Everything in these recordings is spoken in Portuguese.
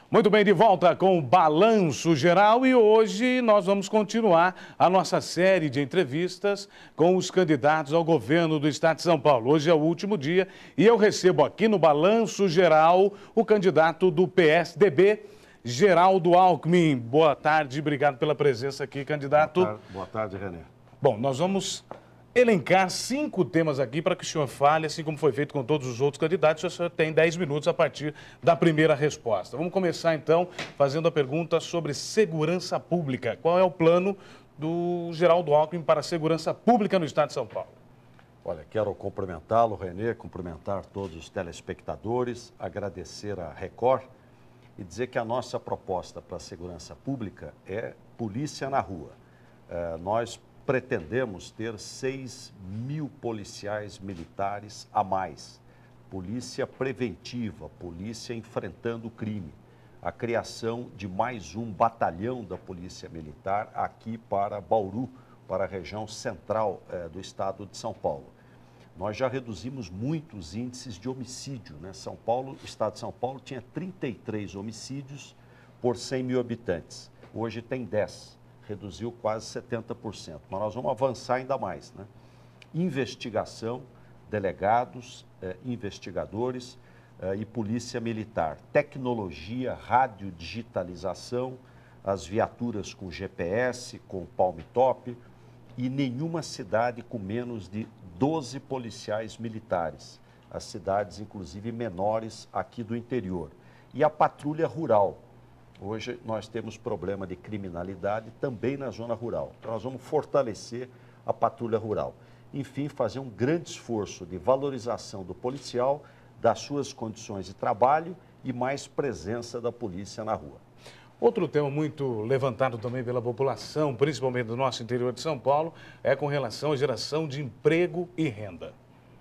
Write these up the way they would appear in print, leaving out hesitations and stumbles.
Muito bem, de volta com o Balanço Geral e hoje nós vamos continuar a nossa série de entrevistas com os candidatos ao governo do Estado de São Paulo. Hoje é o último dia e eu recebo aqui no Balanço Geral o candidato do PSDB, Geraldo Alckmin. Boa tarde, obrigado pela presença aqui, candidato. Boa tarde, René. Bom, nós vamos elencar 5 temas aqui para que o senhor fale, assim como foi feito com todos os outros candidatos. O senhor tem 10 minutos a partir da primeira resposta. Vamos começar, então, fazendo a pergunta sobre segurança pública. Qual é o plano do Geraldo Alckmin para a segurança pública no Estado de São Paulo? Olha, quero cumprimentá-lo, Renê, cumprimentar todos os telespectadores, agradecer a Record e dizer que a nossa proposta para a segurança pública é polícia na rua. Nós pretendemos ter 6.000 policiais militares a mais. Polícia preventiva, polícia enfrentando o crime. A criação de mais um batalhão da Polícia Militar aqui para Bauru, para a região central do estado de São Paulo. Nós já reduzimos muito os índices de homicídio, né? O estado de São Paulo tinha 33 homicídios por 100 mil habitantes. Hoje tem 10. Reduziu quase 70%, mas nós vamos avançar ainda mais, né? Investigação, delegados, investigadores e polícia militar, tecnologia, radiodigitalização, as viaturas com GPS, com palm top e nenhuma cidade com menos de 12 policiais militares, as cidades inclusive menores aqui do interior. E a patrulha rural. Hoje nós temos problema de criminalidade também na zona rural. Então nós vamos fortalecer a patrulha rural. Enfim, fazer um grande esforço de valorização do policial, das suas condições de trabalho e mais presença da polícia na rua. Outro tema muito levantado também pela população, principalmente do nosso interior de São Paulo, é com relação à geração de emprego e renda.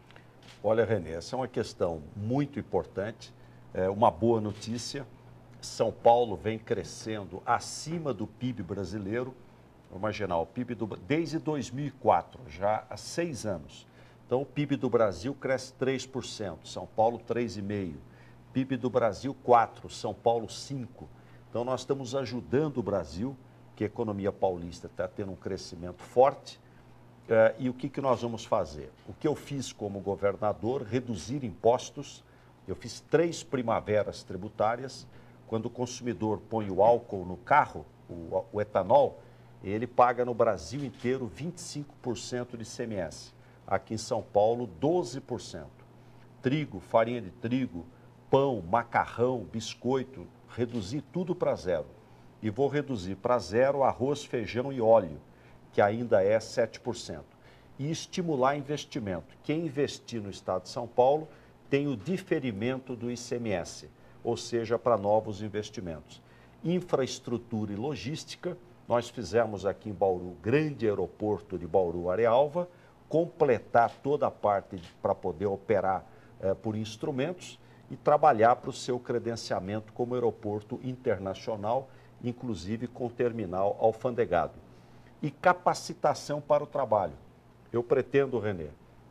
Olha, Renê, essa é uma questão muito importante, uma boa notícia. São Paulo vem crescendo acima do PIB brasileiro. Vamos imaginar, o PIB desde 2004, já há 6 anos. Então, o PIB do Brasil cresce 3%, São Paulo 3,5%. PIB do Brasil 4%, São Paulo 5%. Então, nós estamos ajudando o Brasil, que a economia paulista está tendo um crescimento forte. E o que nós vamos fazer? O que eu fiz como governador, reduzir impostos. Eu fiz 3 primaveras tributárias. Quando o consumidor põe o álcool no carro, o etanol, ele paga no Brasil inteiro 25% de ICMS. Aqui em São Paulo, 12%. Trigo, farinha de trigo, pão, macarrão, biscoito, reduzir tudo para zero. E vou reduzir para zero arroz, feijão e óleo, que ainda é 7%. E estimular investimento. Quem investir no estado de São Paulo tem o diferimento do ICMS. Ou seja, para novos investimentos. Infraestrutura e logística, nós fizemos aqui em Bauru, grande aeroporto de Bauru, Arealva, completar toda a parte para poder operar por instrumentos e trabalhar para o seu credenciamento como aeroporto internacional, inclusive com terminal alfandegado. E capacitação para o trabalho. Eu pretendo, Renê,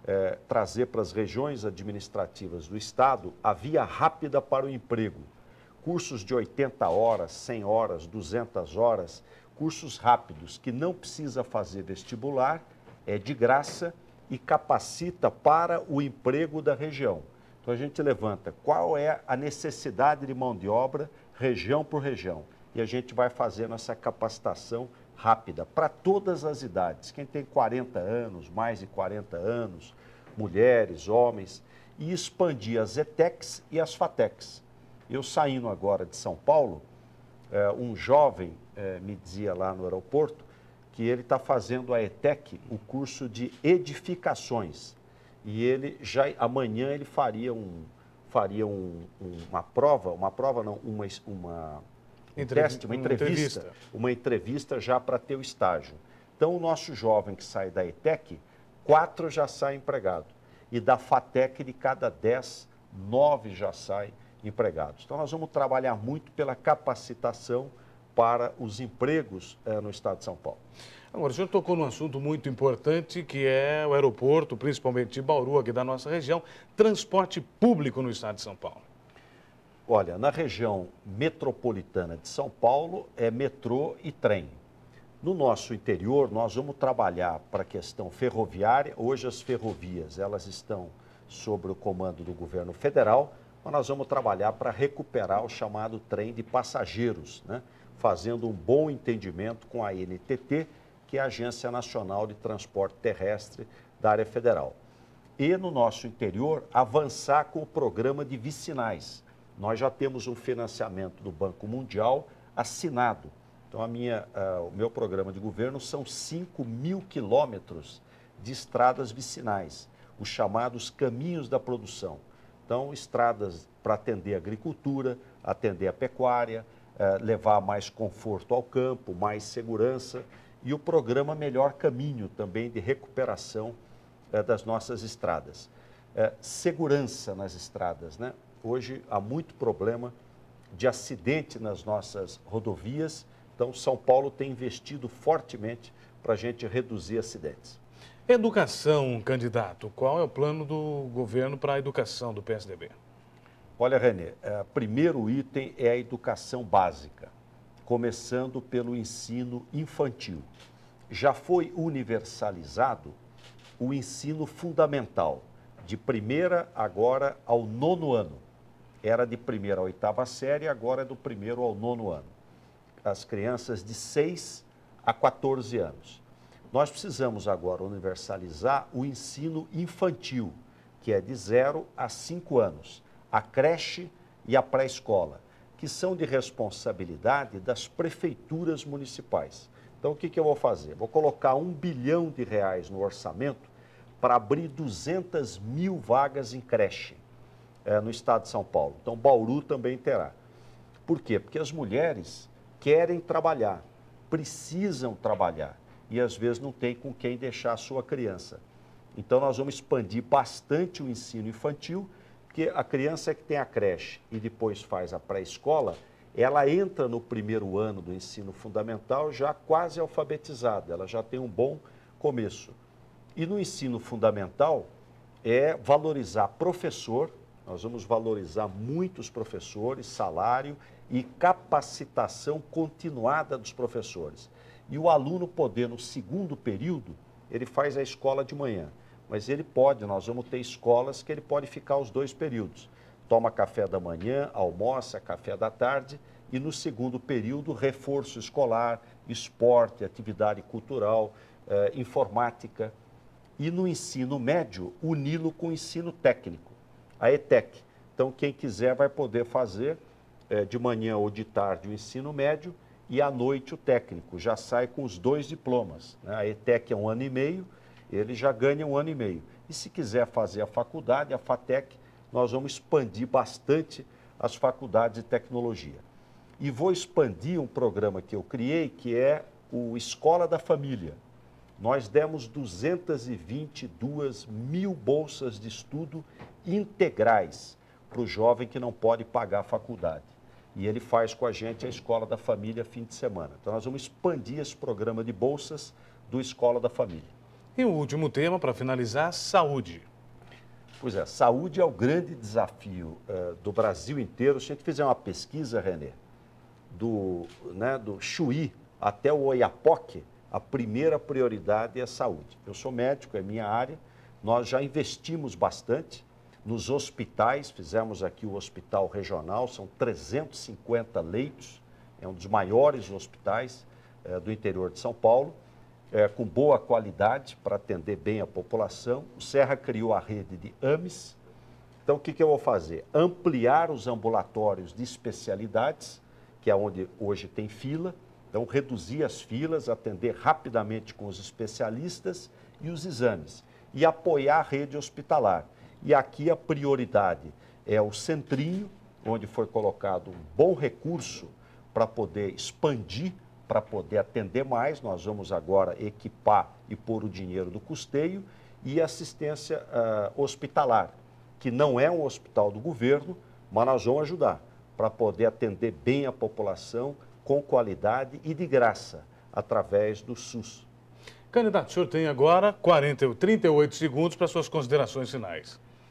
trazer para as regiões administrativas do Estado a via rápida para o emprego. Cursos de 80 horas, 100 horas, 200 horas, cursos rápidos que não precisa fazer vestibular, é de graça e capacita para o emprego da região. Então a gente levanta qual é a necessidade de mão de obra, região por região. E a gente vai fazendo essa capacitação rápida para todas as idades. Quem tem 40 anos, mais de 40 anos, mulheres, homens, e expandir as ETECs e as FATECs. Eu saindo agora de São Paulo, um jovem me dizia lá no aeroporto que ele está fazendo a ETEC, o curso de edificações. E ele já amanhã ele faria uma prova não, uma entrevista já para ter o estágio. Então, o nosso jovem que sai da ETEC, 4 já saem empregados. E da FATEC, de cada 10, 9 já saem empregados. Então, nós vamos trabalhar muito pela capacitação para os empregos no estado de São Paulo. Agora, o senhor tocou num assunto muito importante, que é o aeroporto, principalmente de Bauru, aqui da nossa região, transporte público no estado de São Paulo. Olha, na região metropolitana de São Paulo é metrô e trem. No nosso interior, nós vamos trabalhar para a questão ferroviária. Hoje as ferrovias, elas estão sob o comando do governo federal, mas nós vamos trabalhar para recuperar o chamado trem de passageiros, né? Fazendo um bom entendimento com a ANTT, que é a Agência Nacional de Transporte Terrestre da área federal. E no nosso interior, avançar com o programa de vicinais. Nós já temos um financiamento do Banco Mundial assinado. Então, o meu programa de governo são 5.000 quilômetros de estradas vicinais, os chamados caminhos da produção. Então, estradas para atender a agricultura, atender a pecuária, levar mais conforto ao campo, mais segurança, e o programa Melhor Caminho também de recuperação das nossas estradas. Segurança nas estradas, né? Hoje há muito problema de acidente nas nossas rodovias, então São Paulo tem investido fortemente para a gente reduzir acidentes. Educação, candidato, qual é o plano do governo para a educação do PSDB? Olha, Renê, primeiro item é a educação básica, começando pelo ensino infantil. Já foi universalizado o ensino fundamental, de primeira agora ao 9º ano. Era de primeira à 8ª série, agora é do 1º ao 9º ano. As crianças de 6 a 14 anos. Nós precisamos agora universalizar o ensino infantil, que é de 0 a 5 anos, a creche e a pré-escola, que são de responsabilidade das prefeituras municipais. Então, o que eu vou fazer? Vou colocar R$ 1 bilhão no orçamento para abrir 200.000 vagas em creche no estado de São Paulo. Então, Bauru também terá. Por quê? Porque as mulheres querem trabalhar, precisam trabalhar e às vezes não tem com quem deixar a sua criança. Então, nós vamos expandir bastante o ensino infantil, porque a criança que tem a creche e depois faz a pré-escola, ela entra no 1º ano do ensino fundamental já quase alfabetizada, ela já tem um bom começo. E no ensino fundamental é valorizar professor, nós vamos valorizar muitos professores, salário e capacitação continuada dos professores. E o aluno poder, no 2º período, ele faz a escola de manhã, mas ele pode, nós vamos ter escolas que ele pode ficar os 2 períodos. Toma café da manhã, almoça, café da tarde e no 2º período, reforço escolar, esporte, atividade cultural, informática. E no ensino médio, uni-lo com o ensino técnico, a ETEC. Então, quem quiser vai poder fazer de manhã ou de tarde o ensino médio e à noite o técnico. Já sai com os 2 diplomas, né? A ETEC é 1 ano e meio, ele já ganha 1 ano e meio. E se quiser fazer a faculdade, a FATEC, nós vamos expandir bastante as faculdades de tecnologia. E vou expandir um programa que eu criei, que é o Escola da Família. Nós demos 222.000 bolsas de estudo integrais para o jovem que não pode pagar a faculdade. E ele faz com a gente a Escola da Família fim de semana. Então, nós vamos expandir esse programa de bolsas do Escola da Família. E o último tema, para finalizar, saúde. Pois é, saúde é o grande desafio do Brasil inteiro. Se a gente fizer uma pesquisa, Renê, do Chuí até o Oiapoque, a primeira prioridade é a saúde. Eu sou médico, é minha área, nós já investimos bastante nos hospitais, fizemos aqui o hospital regional, são 350 leitos, é um dos maiores hospitais do interior de São Paulo, com boa qualidade para atender bem a população. O Serra criou a rede de AMES. Então, o que eu vou fazer? Ampliar os ambulatórios de especialidades, que é onde hoje tem fila. Então, reduzir as filas, atender rapidamente com os especialistas e os exames. E apoiar a rede hospitalar. E aqui a prioridade é o Centrinho, onde foi colocado um bom recurso para poder expandir, para poder atender mais. Nós vamos agora equipar e pôr o dinheiro do custeio e assistência hospitalar, que não é um hospital do governo, mas nós vamos ajudar para poder atender bem a população com qualidade e de graça, através do SUS. Candidato, o senhor tem agora 38 segundos para suas considerações finais.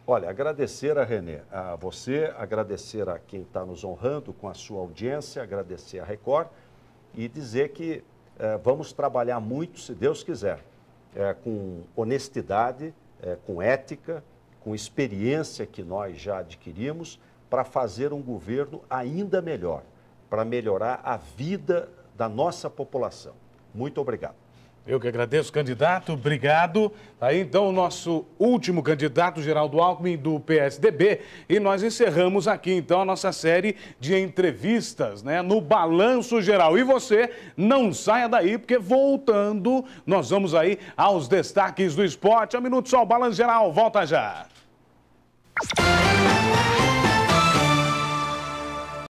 Olha, agradecer a Renê, a você, agradecer a quem está nos honrando com a sua audiência, agradecer a Record e dizer que vamos trabalhar muito, se Deus quiser, com honestidade, com ética, com experiência que nós já adquirimos, para fazer um governo ainda melhor, para melhorar a vida da nossa população. Muito obrigado. Eu que agradeço, candidato, obrigado. Aí então o nosso último candidato, Geraldo Alckmin, do PSDB. E nós encerramos aqui então a nossa série de entrevistas, né, no Balanço Geral. E você não saia daí, porque voltando, nós vamos aí aos destaques do esporte. 1 minuto só, o Balanço Geral, volta já.